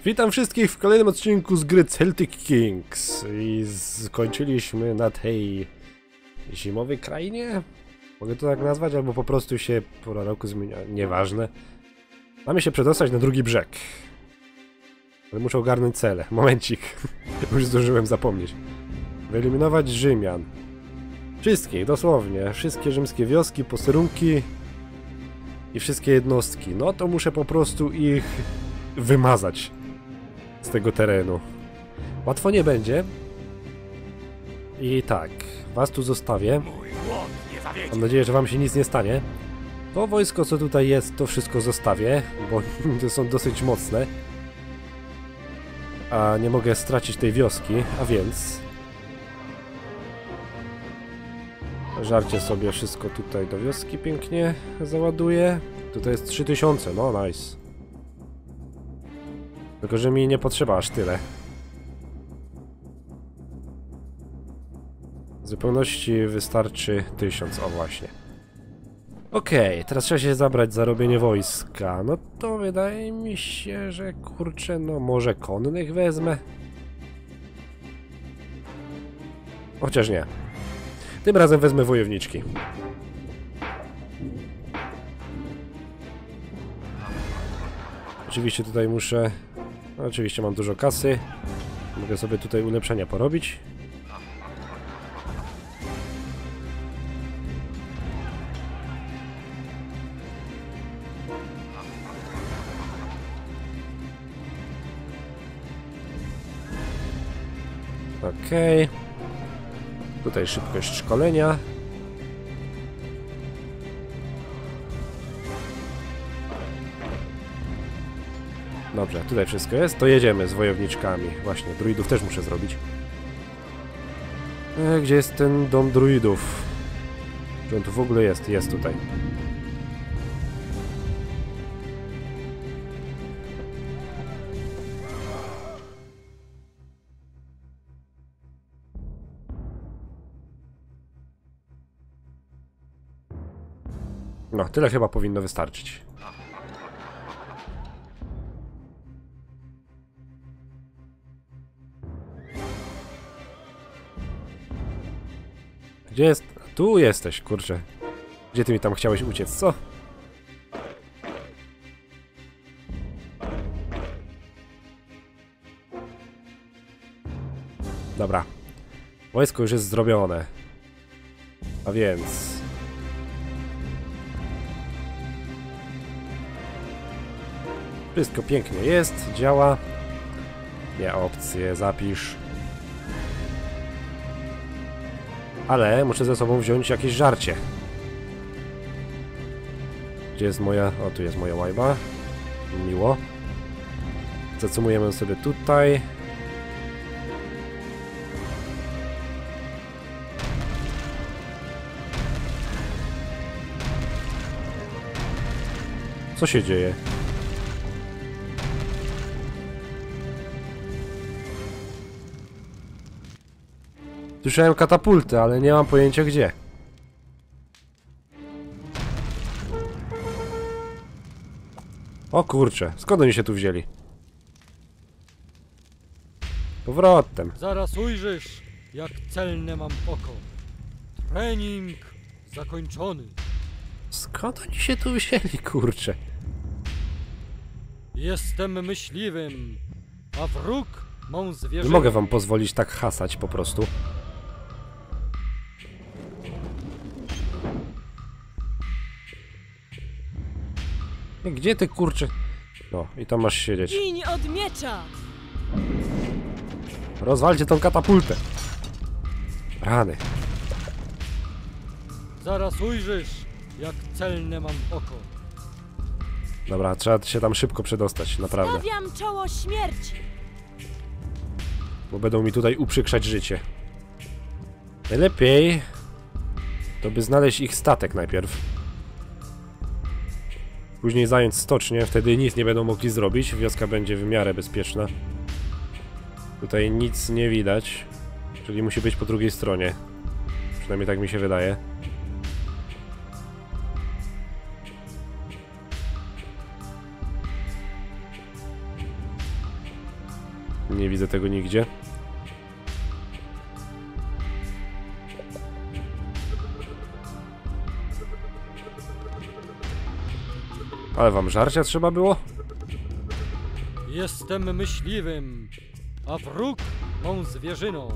Witam wszystkich w kolejnym odcinku z gry Celtic Kings. I skończyliśmy na tej zimowej krainie? Mogę to tak nazwać? Albo po prostu się pora roku zmienia. Nieważne. Mamy się przedostać na drugi brzeg. Ale muszę ogarnąć cele. Momencik. Już zdążyłem zapomnieć. Wyeliminować Rzymian. Wszystkich, dosłownie. Wszystkie rzymskie wioski, posterunki i wszystkie jednostki. No to muszę po prostu ich wymazać z tego terenu. Łatwo nie będzie. I tak, was tu zostawię. Mam nadzieję, że wam się nic nie stanie. To wojsko, co tutaj jest, to wszystko zostawię, bo to są dosyć mocne. A nie mogę stracić tej wioski, a więc... Żarcie sobie wszystko tutaj do wioski pięknie załaduję. Tutaj jest 3000, no nice. Tylko, że mi nie potrzeba aż tyle. W zupełności wystarczy 1000, o właśnie. Okej, teraz trzeba się zabrać za robienie wojska. No to wydaje mi się, że kurczę, no może konnych wezmę? Chociaż nie. Tym razem wezmę wojowniczki. Oczywiście tutaj muszę... No, oczywiście mam dużo kasy. Mogę sobie tutaj ulepszenia porobić. Okej. Tutaj szybkość szkolenia. Dobrze, tutaj wszystko jest, to jedziemy z wojowniczkami. Właśnie, druidów też muszę zrobić. Gdzie jest ten dom druidów? Czy on tu w ogóle jest? Jest tutaj. No, tyle chyba powinno wystarczyć. Gdzie jest? Tu jesteś, kurczę. Gdzie ty mi tam chciałeś uciec, co? Dobra. Wojsko już jest zrobione. A więc... Wszystko pięknie jest, działa. Nie, opcje, zapisz. Ale muszę ze sobą wziąć jakieś żarcie. Gdzie jest moja... O, tu jest moja łajba. Miło. Zacumujemy sobie tutaj. Co się dzieje? Słyszałem katapulty, ale nie mam pojęcia gdzie. O kurczę, skąd oni się tu wzięli? Powrotem. Zaraz ujrzysz, jak celne mam oko. Trening zakończony. Skąd oni się tu wzięli, kurczę? Jestem myśliwym, a wróg mą Nie zwierzę. mogę wam pozwolić tak hasać po prostu. Gdzie ty, kurczę? No, i tam masz siedzieć. Giń od miecza! Rozwalcie tą katapultę. Rany. Zaraz ujrzysz, jak celne mam oko. Dobra, trzeba się tam szybko przedostać, naprawdę. Stawiam czoło śmierci! Bo będą mi tutaj uprzykrzać życie. Najlepiej to by znaleźć ich statek najpierw. Później zająć stocznię, wtedy nic nie będą mogli zrobić. Wioska będzie w miarę bezpieczna. Tutaj nic nie widać. Czyli musi być po drugiej stronie. Przynajmniej tak mi się wydaje. Nie widzę tego nigdzie. Ale wam żarcia trzeba było? Jestem myśliwym, a wróg mą zwierzyną.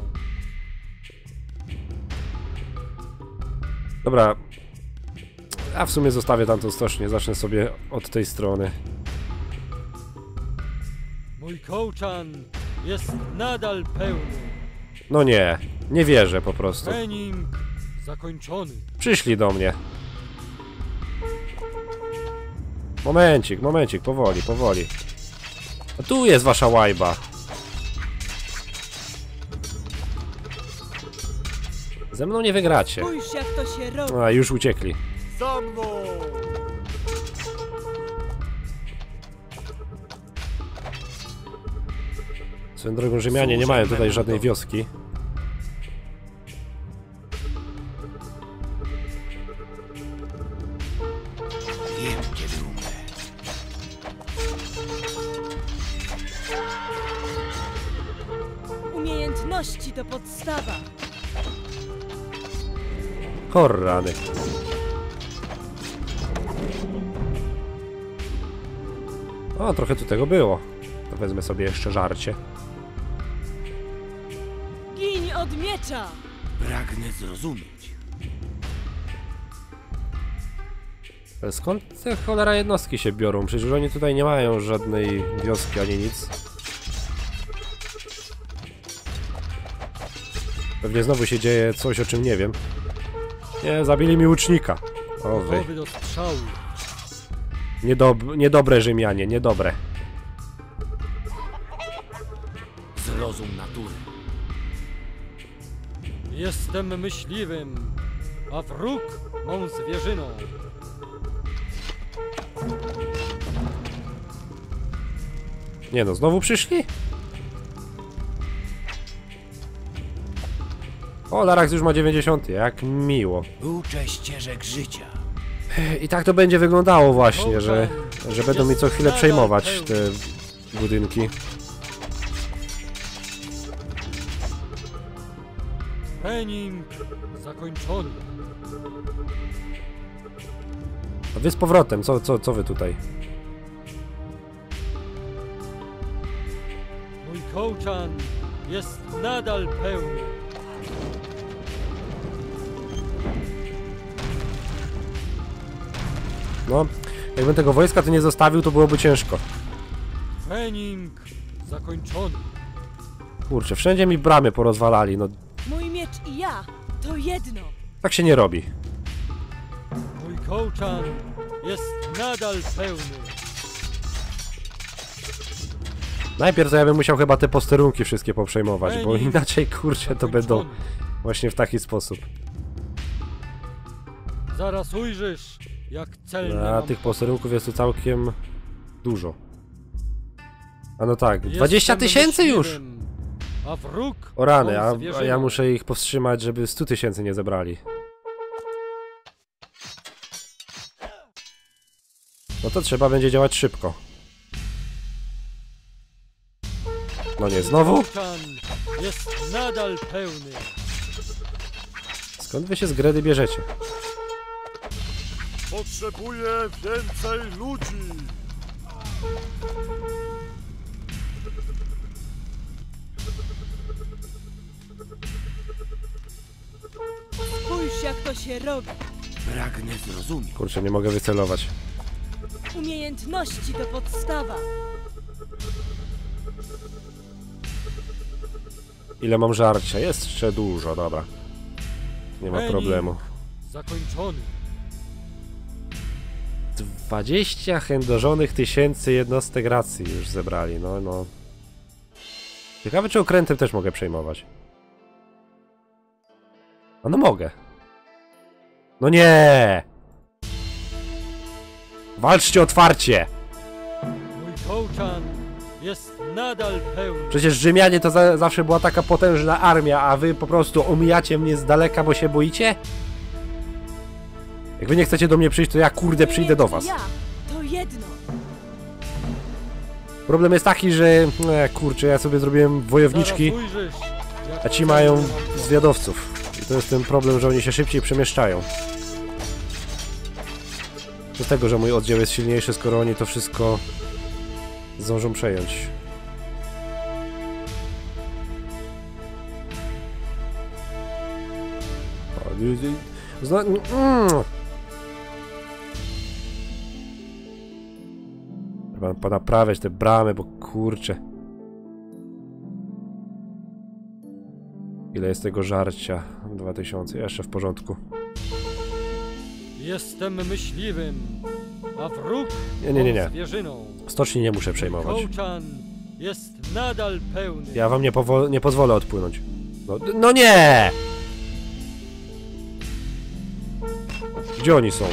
Dobra. A w sumie zostawię tamtą stocznię. Zacznę sobie od tej strony. Mój kołczan jest nadal pełny. No nie. Nie wierzę po prostu. Trening zakończony. Przyszli do mnie. Momencik, momencik. Powoli, powoli. A tu jest wasza łajba. Ze mną nie wygracie. Spójrz, jak to się robi. A, już uciekli. Za mną! Swoją drogą Rzymianie nie mają tutaj żadnej wioski. Wiem, kiedy umrę. Umiejętności to podstawa. Horrany. O, trochę tu tego było. To wezmę sobie jeszcze żarcie. Giń od miecza! Pragnę zrozumieć. Ale skąd te cholera jednostki się biorą? Przecież oni tutaj nie mają żadnej wioski ani nic. Pewnie znowu się dzieje coś, o czym nie wiem. Nie, zabili mi łucznika. O wy. Gotowy do strzału. Niedobre Rzymianie, niedobre. Zrozum natury. Jestem myśliwym, a wróg mą zwierzyną. Nie no, znowu przyszli? O, Larax już ma 90, jak miło. Uczę ścieżek życia. I tak to będzie wyglądało właśnie, że będą mi co chwilę przejmować te budynki. Trening zakończony. A wy z powrotem, co wy tutaj? Mój kołczan jest nadal pełny. No, jakbym tego wojska tu nie zostawił, to byłoby ciężko. Trening zakończony. Kurczę, wszędzie mi bramy porozwalali, no Mój miecz i ja to jedno. tak się nie robi. Mój kołczan jest nadal pełny. Najpierw to ja bym musiał chyba te posterunki wszystkie poprzejmować, bo inaczej, kurczę, to będą właśnie w taki sposób. Zaraz ujrzysz, jak celnie A mam tych posterunków jest tu całkiem dużo. A no tak, Jestem 20 000 już! myśliwym, a wróg O rany, mą a zwierzyną. ja muszę ich powstrzymać, żeby 100 000 nie zebrali. No to trzeba będzie działać szybko. No nie, znowu? Kołczan jest nadal pełny. Skąd wy się z Gredy bierzecie? Potrzebuję więcej ludzi! Spójrz, jak to się robi. Pragnę zrozumieć. Kurczę, nie mogę wycelować. Umiejętności to podstawa. Ile mam żarcia? Jest jeszcze dużo, dobra. Nie ma Trening problemu. Zakończony. 20 chędożonych tysięcy jednostek racji już zebrali, no. Ciekawe, czy okrętem też mogę przejmować. A no mogę. No nie! Walczcie otwarcie! Mój kołczan jest nadal pełny. Przecież Rzymianie to zawsze była taka potężna armia, a wy po prostu omijacie mnie z daleka, bo się boicie? Jak wy nie chcecie do mnie przyjść, to ja kurde przyjdę do was. Ja to jedno. Problem jest taki, że... kurczę, ja sobie zrobiłem wojowniczki, Zaraz ujrzysz, jak a ci mają zwiadowców. I to jest ten problem, że oni się szybciej przemieszczają. Do tego, że mój oddział jest silniejszy, skoro oni to wszystko zdążą przejąć. Trzeba ponaprawiać te bramy, bo kurczę. Ile jest tego żarcia? 2000, jeszcze w porządku. Jestem myśliwym, a wróg Nie. zwierzyną. Stoczni nie muszę przejmować. Kołczan jest nadal pełny. Ja wam nie pozwolę odpłynąć. No nie! Gdzie oni są?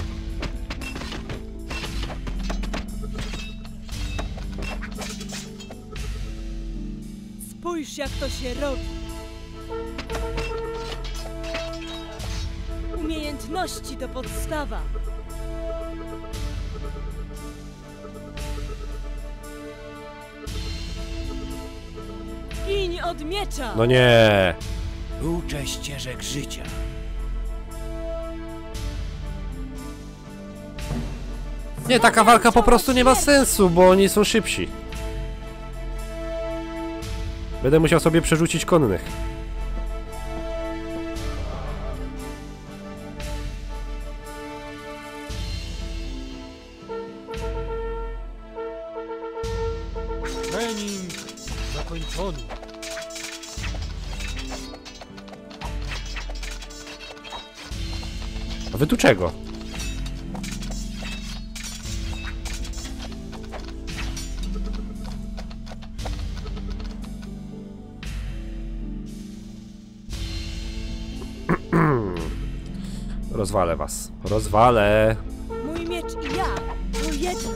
Spójrz, jak to się robi. Umiejętności to podstawa. Giń od miecza! No nie! Uczę ścieżek życia. Nie, taka walka po prostu nie ma sensu, bo oni są szybsi. Będę musiał sobie przerzucić konnych. Trening zakończony. A wy tu czego? Rozwalę was. Rozwalę. Mój miecz i ja to jedno.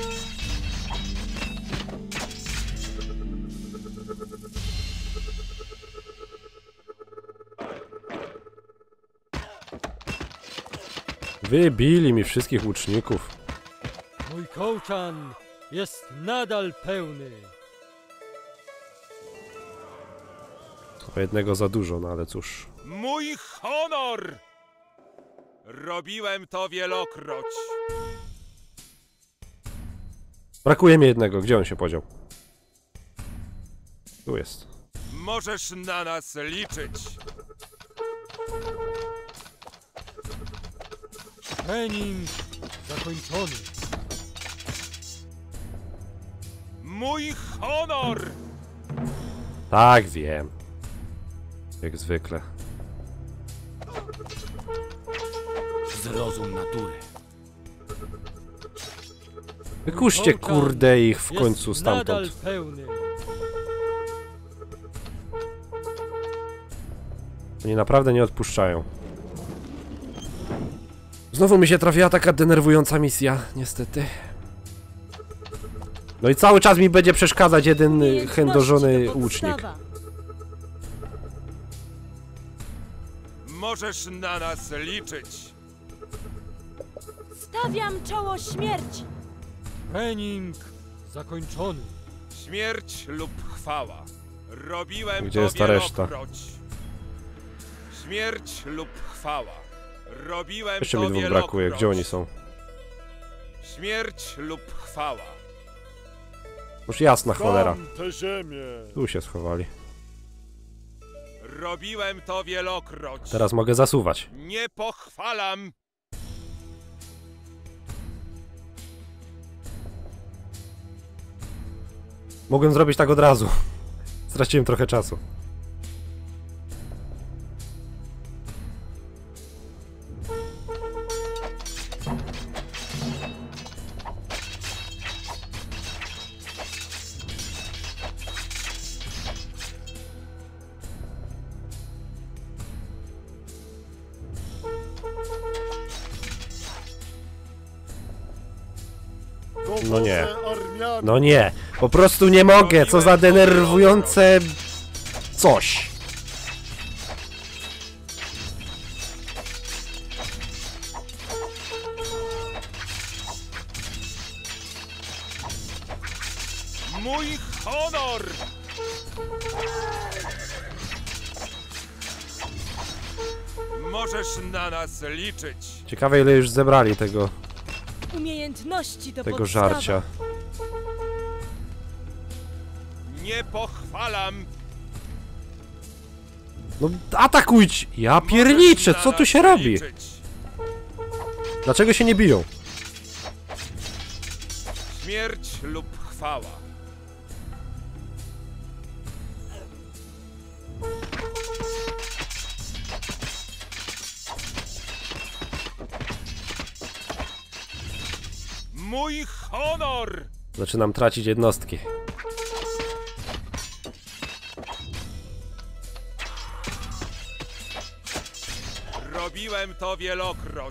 Wybili mi wszystkich łuczników. Mój kołczan jest nadal pełny. O jednego za dużo, no ale cóż. Mój honor! Robiłem to wielokroć. Brakuje mi jednego. Gdzie on się podział? Tu jest. Możesz na nas liczyć. Trening zakończony. Mój honor! Tak, wiem. Jak zwykle. Zrozum natury. Wykuszcie kurde ich w Jest końcu nadal stamtąd. pełny. Oni naprawdę nie odpuszczają. Znowu mi się trafiła taka denerwująca misja, niestety. No i cały czas mi będzie przeszkadzać jeden Umiejętności chędożony to łucznik. podstawa. Możesz na nas liczyć. Stawiam czoło śmierci. Trening zakończony. Śmierć lub chwała. Robiłem Gdzie to jest ta reszta? wielokroć. Śmierć lub chwała. Robiłem Jeszcze to mi dwóch wielokroć. brakuje, gdzie oni są? Śmierć lub chwała. Już jasna cholera. Dam tę ziemię. Tu się schowali. Robiłem to wielokroć. Teraz mogę zasuwać. Nie pochwalam. Mogłem zrobić tak od razu. Straciłem trochę czasu. No nie. No nie. Po prostu nie mogę. Co za denerwujące... coś. Mój honor! Możesz na nas liczyć. Ciekawe ile już zebrali tego Umiejętności to podstawa. żarcia. Nie pochwalam. No atakujcie! Ja pierniczę, Możesz co na tu się nas robi? liczyć. Dlaczego się nie biją? Śmierć lub chwała. Mój honor! Zaczynam tracić jednostki. Robiłem to wielokroć.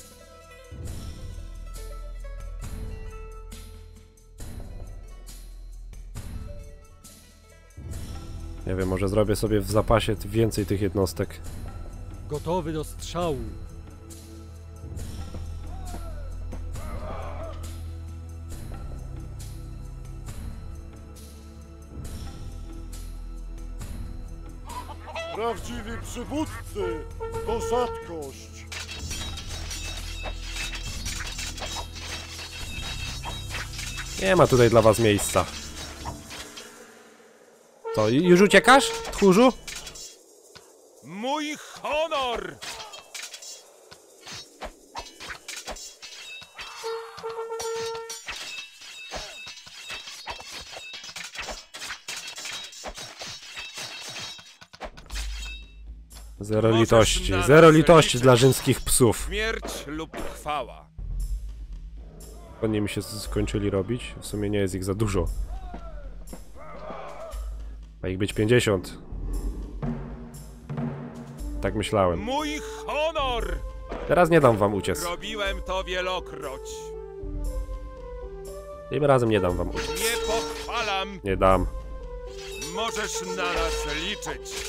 Nie wiem, może zrobię sobie w zapasie więcej tych jednostek. Gotowy do strzału. Prawdziwi przywódcy to rzadkość. Nie ma tutaj dla was miejsca. To już uciekasz, tchórzu? Mój honor! Zero Możesz litości. na Zero nas litości liczyć. dla rzymskich psów. Śmierć lub chwała. Oni mi się skończyli robić. W sumie nie jest ich za dużo. Ma ich być 50. Tak myślałem. Mój honor! Teraz nie dam wam uciec. Robiłem to wielokroć. Tym razem nie dam wam uciec. Nie pochwalam. Nie dam. Możesz na nas liczyć.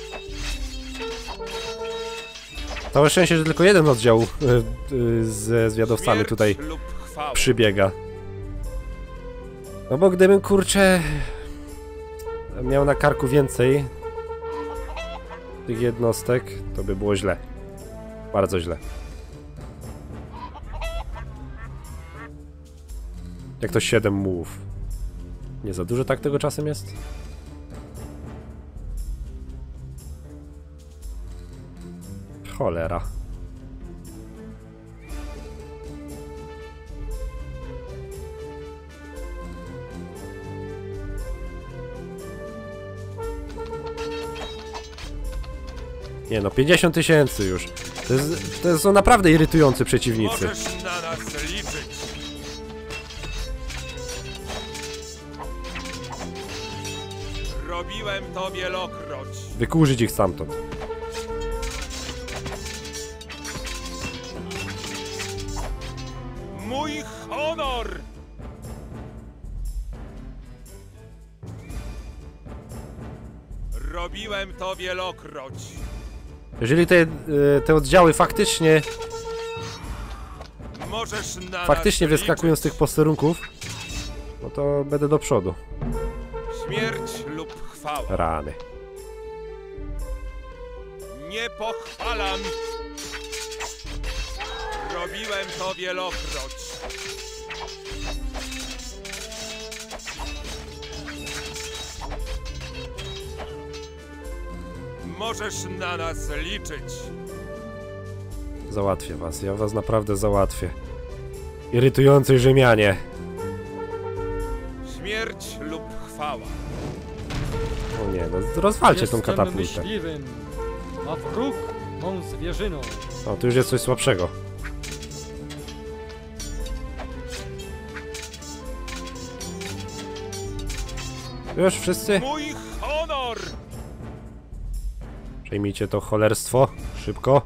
Całe szczęście, że tylko jeden oddział ze zwiadowcami Śmierć tutaj lub chwała. przybiega. No bo gdybym, kurczę, miał na karku więcej tych jednostek, to by było źle. Bardzo źle. Jak to 7 mułów. Nie za dużo tak tego czasem jest? Cholera. Nie no, 50 000 już. To są naprawdę irytujący przeciwnicy. Możesz na nas liczyć. Robiłem to wielokroć. Wykurzyć ich stamtąd. Mój honor! Robiłem to wielokroć. Jeżeli te oddziały faktycznie Możesz na faktycznie nas wyskakują z tych liczyć. posterunków, no to będę do przodu. Śmierć lub chwała. Rany. Nie pochwalam. Robiłem to wielokroć. Możesz na nas liczyć. Załatwię was, ja was naprawdę załatwię. Irytujący Rzymianie. Śmierć lub chwała. O nie, no rozwalcie tą Jestem katapultę. myśliwym, a wróg mą zwierzyną. O, tu już jest coś słabszego. Już wszyscy? Mój honor! Przejmijcie to cholerstwo. Szybko.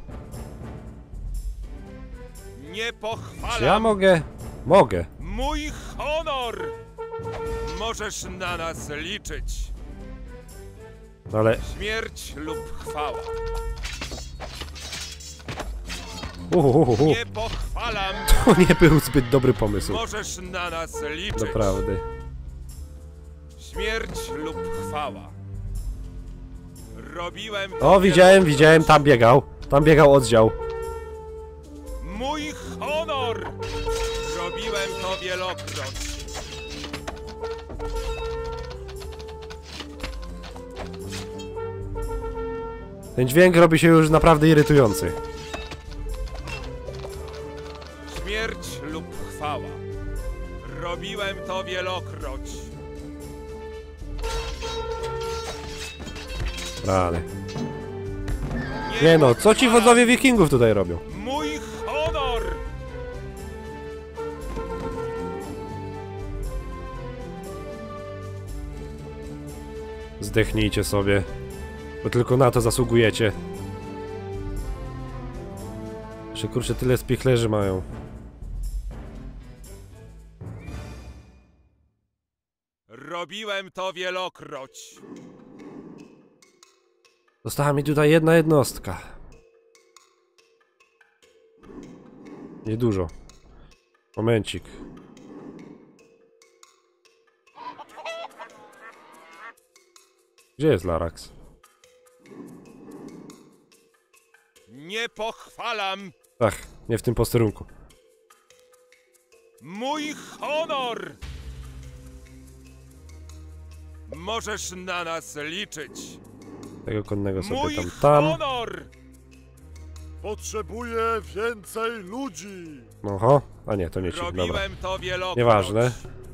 Nie Czy pochwalam. ja mogę? Mogę. Mój honor! Możesz na nas liczyć. No ale... Śmierć lub chwała. Uhuhuhu. Nie pochwalam. To nie był zbyt dobry pomysł. Możesz na nas liczyć. Naprawdę. Śmierć lub chwała. Robiłem to O, widziałem, tam biegał. Tam biegał oddział. Mój honor! Robiłem to wielokroć. Ten dźwięk robi się już naprawdę irytujący. Śmierć lub chwała. Robiłem to wielokroć. Rany. Nie no, co ci wodzowie wikingów tutaj robią? Mój honor! Zdechnijcie sobie. Bo tylko na to zasługujecie. Jeszcze kurczę, tyle spichlerzy mają. Robiłem to wielokroć. Została mi tutaj jedna jednostka. Niedużo. Momencik. Gdzie jest Larax? Nie pochwalam. Ach, nie w tym posterunku. Mój honor! Możesz na nas liczyć. Tego konnego sobie Mój tam. honor! Potrzebuję więcej ludzi. Oho, a nie, to nie ci, dobra. Robiłem to wielokroć. Nieważne.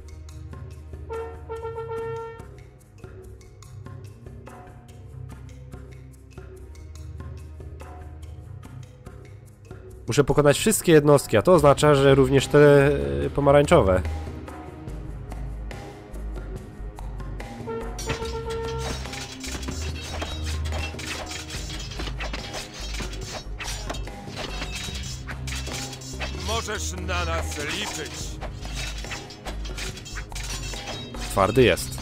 Muszę pokonać wszystkie jednostki, a to oznacza, że również te pomarańczowe. Możesz na nas liczyć. Twardy jest.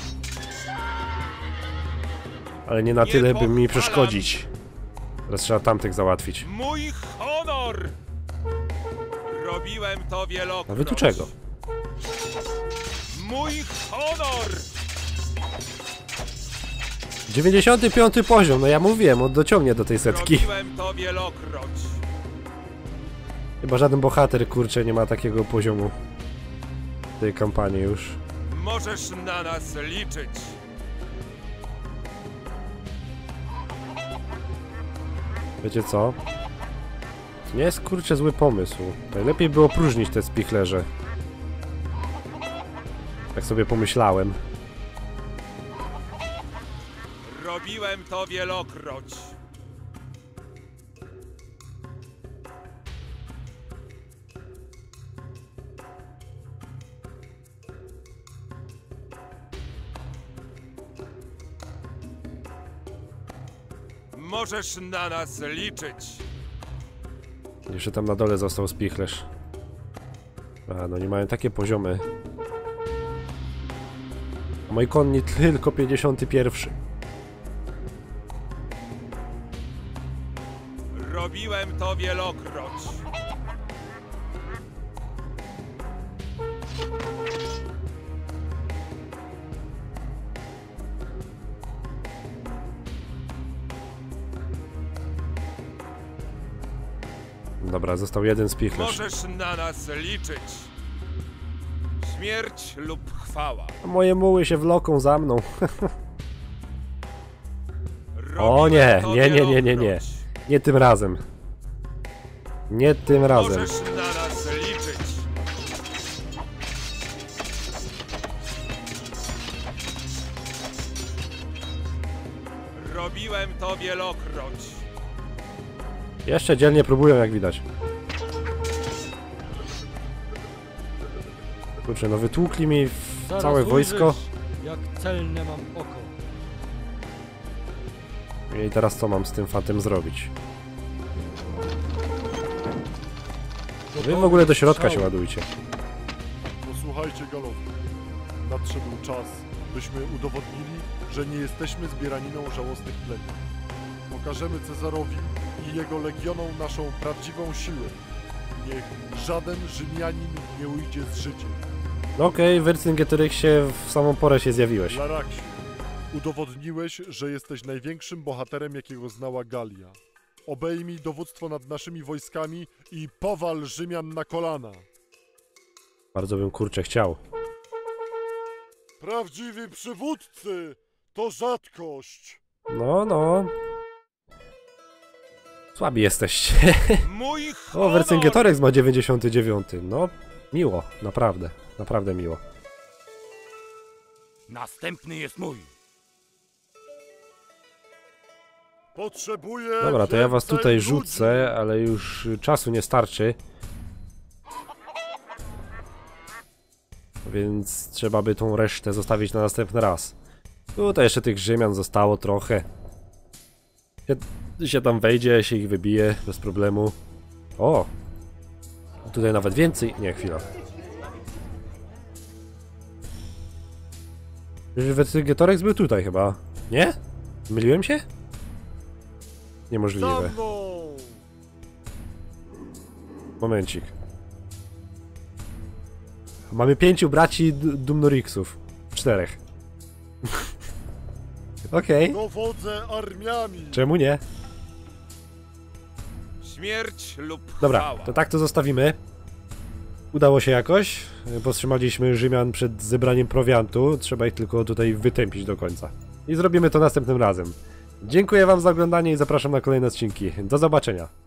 Ale nie na tyle, by mi przeszkodzić. Teraz trzeba tamtych załatwić. Mój honor! Robiłem to wielokroć. A wy tu czego? Mój honor! 95 poziom, no ja mówiłem, on dociągnie do tej setki. Robiłem to wielokroć. Chyba żaden bohater, kurczę, nie ma takiego poziomu w tej kampanii już. Możesz na nas liczyć. Wiecie co? To nie jest, kurczę, zły pomysł. Najlepiej było próżnić te spichlerze. Tak sobie pomyślałem. Robiłem to wielokroć. Możesz na nas liczyć. Jeszcze tam na dole został spichlerz. A, no nie mają takie poziomy. A moi konni tylko 51. Robiłem to wielokroć. Dobra, został jeden spichlerz. Możesz na nas liczyć. Śmierć lub chwała. A moje muły się wloką za mną. O Robiłem nie, to nie. wielokroć. Nie tym razem. Nie tym razem. Możesz na nas liczyć. Robiłem to wielokroć. Jeszcze dzielnie próbują, jak widać. Kurczę, no wytłukli mi Zaraz całe wojsko. ujrzysz, jak celne mam oko. I teraz co mam z tym fantem zrobić? Wy w ogóle do środka się ładujcie. Posłuchajcie, galowie. Nadszedł czas, byśmy udowodnili, że nie jesteśmy zbieraniną żałosnych plemion. Pokażemy Cezarowi i jego legionom naszą prawdziwą siłę. Niech żaden Rzymianin nie ujdzie z życiem. No okej, Wercingetorixie w samą porę się zjawiłeś. Laraksie, udowodniłeś, że jesteś największym bohaterem, jakiego znała Galia. Obejmij dowództwo nad naszymi wojskami i powal Rzymian na kolana. Bardzo bym kurczę chciał. Prawdziwi przywódcy to rzadkość. No. Słabi jesteście. Mój O, honor! Wercingetorix ma 99. No, miło, naprawdę. Naprawdę miło. Następny jest mój. Potrzebuję Dobra, to ja was więcej tutaj ludzi. rzucę, ale już czasu nie starczy. Więc trzeba by tą resztę zostawić na następny raz. Tutaj jeszcze tych Rzymian zostało trochę. Się tam wejdzie, się ich wybije bez problemu. O! Tutaj nawet więcej. Nie, chwila. Wercingetorix był tutaj chyba. Nie? Myliłem się? Za Niemożliwe. mną! Momencik. Mamy 5 braci Dumnorixów. 4. Okej. Dowodzę armiami. Czemu nie? Śmierć lub Dobra, chwała. to tak to zostawimy. Udało się jakoś. Powstrzymaliśmy Rzymian przed zebraniem prowiantu. Trzeba ich tylko tutaj wytępić do końca. I zrobimy to następnym razem. Dziękuję wam za oglądanie i zapraszam na kolejne odcinki. Do zobaczenia.